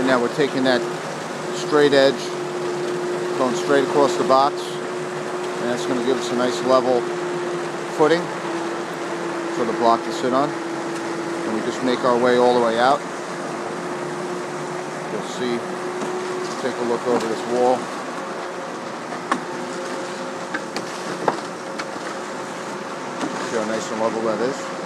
Right now we're taking that straight edge, going straight across the box, and that's going to give us a nice level footing for the block to sit on. And we just make our way all the way out. You'll see, take a look over this wall. See how nice and level that is.